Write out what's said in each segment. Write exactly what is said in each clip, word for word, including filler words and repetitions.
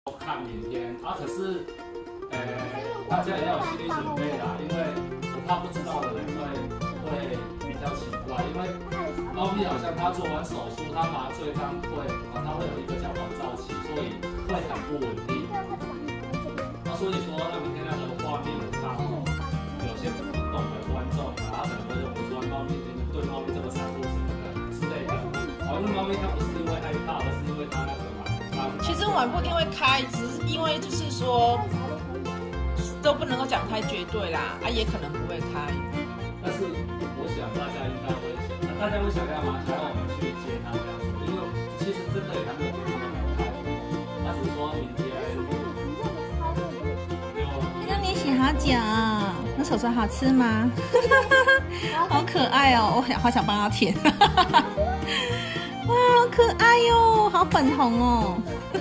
看明天啊，可是，呃，大家也要有心理准备啦，因为我怕不知道的人会会比较奇怪，因为猫咪好像它做完手术，它麻醉它会啊，它会有一个叫缓躁期，所以会很不稳定。那所以说，那明天那个画面我看有些不懂的观众啊，他可能会认为说猫咪对猫咪这么残酷什么的之类的。哦，因为猫咪它不是因为害怕，而是因为它那个嘛。 其实我们不一定会开，只是因为就是说都不能够讲太绝对啦，啊也可能不会开。 但是我想大家应该会想，那大家会想要吗？想要我们去接它这样子？因为其实真的也还没有决定要开，他只是说明天就。 那你洗好脚，那手手好吃吗？好可爱哦，我好想帮它舔。哇，好可爱哟，好粉红哦。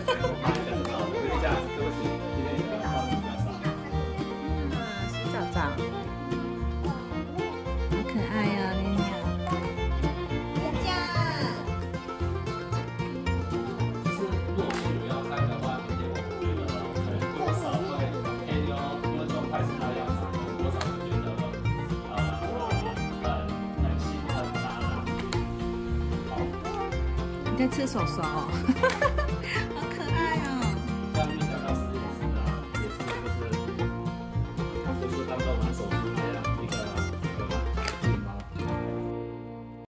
洗澡澡，好可爱哦，妞妞。回家。 就是若许我要开的话，明天我觉得可能多少会偏优，因为状态是那样子，多少会觉得呃很很心疼它。好。 你在吃手手哦。